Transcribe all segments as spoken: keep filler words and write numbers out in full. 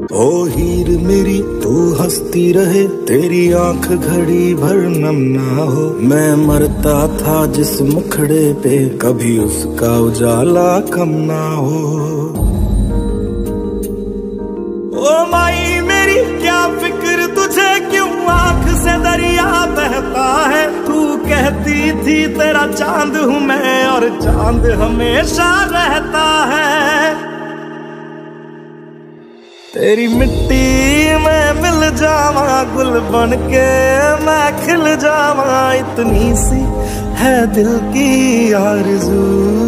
ओ हीर मेरी तू हंसती रहे, तेरी आंख घड़ी भर नम ना हो। मैं मरता था जिस मुखड़े पे, कभी उसका उजाला कम ना हो। ओ माई मेरी क्या फिक्र तुझे, क्यों आंख से दरिया बहता है। तू कहती थी तेरा चांद हूँ मैं, और चांद हमेशा रहता है। तेरी मिट्टी में मिल जावा, गुल बन के मैं खिल जावा। इतनी सी है दिल की आरज़ू,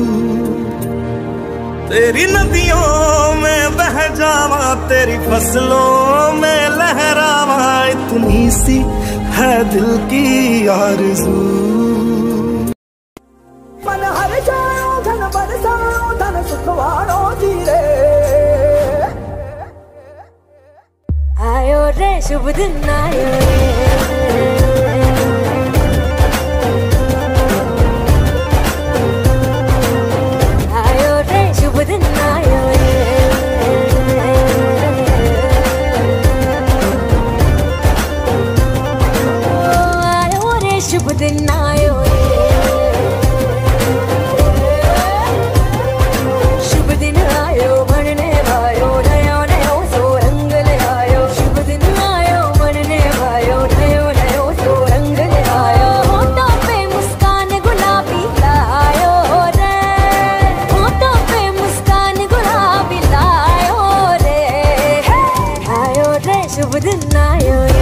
तेरी नदियों में बह जावा, तेरी फसलों में लहरावा। इतनी सी है दिल की आरज़ू। मन हर जाओ धन बरसाओ, धन सुखवानो धीरे। आयो रे शुभ दिन आयो रे, आयो रे शुभ दिन आयो रे, आयो रे शुभ दिन आयो रे। शुभ दिन आयो बनने भायो, नया नया सो रंग ले आयो। शुभ दिन आयो बनने भायो, नयो नयो सो रंग ले आयो। होठों पे मुस्कान गुलाबी लायो रे, होठों पे मुस्कान गुलाबी लायो रे। आयो रे शुभ दिन आयो रे,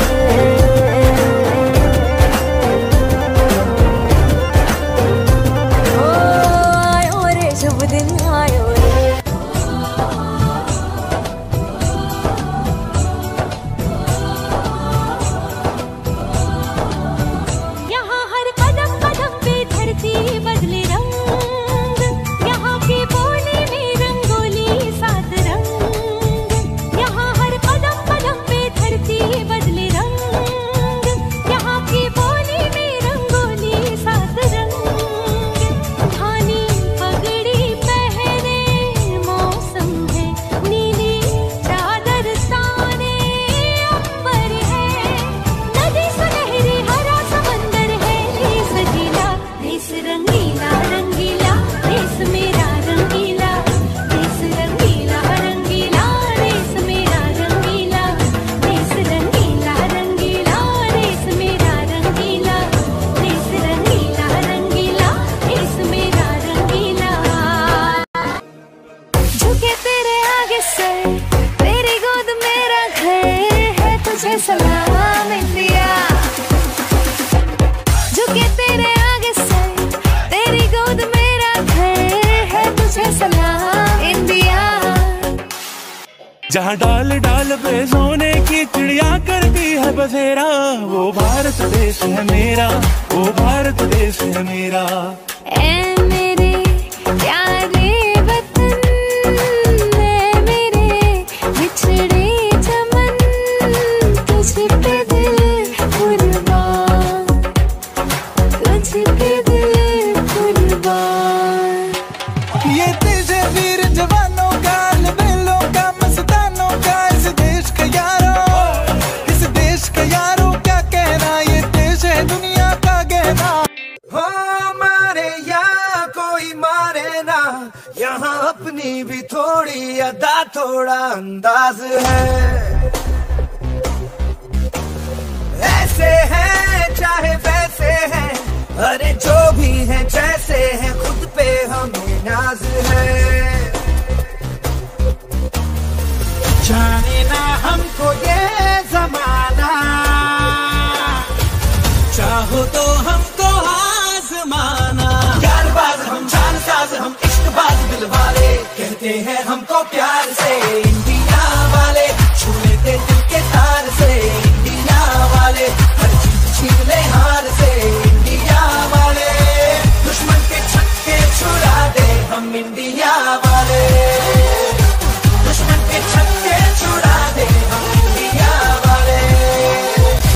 तेरी गोद मेरा घर है, तुझे सलाम इंडिया। झुके तेरे आगे से, तेरी गोद मेरा घर है, तुझे सलाम इंडिया। जहाँ डाल डाल पे सोने की चिड़िया करती है बसेरा, वो भारत देश है मेरा, वो भारत देश है मेरा। ए मेरे प्यारे वतन, ये देश है वीर जवानों का, लबेलों का, मस्तानों का। इस देश का यारों, इस देश का यारों क्या कहना, ये देश है दुनिया का गहना। हो मारे या कोई मारे ना, यहाँ अपनी भी थोड़ी अदा थोड़ा अंदाज है। ऐसे हैं चाहे वैसे हैं, अरे जो भी है जैसे है, खुद पे हमें नाज है। जाने ना हमको ये जमाना, चाहो तो हमको आजमाना। प्यारबाज हम, जानसाज हम, इश्कबाज दिल वाले, कहते हैं हमको प्यार से इंडिया।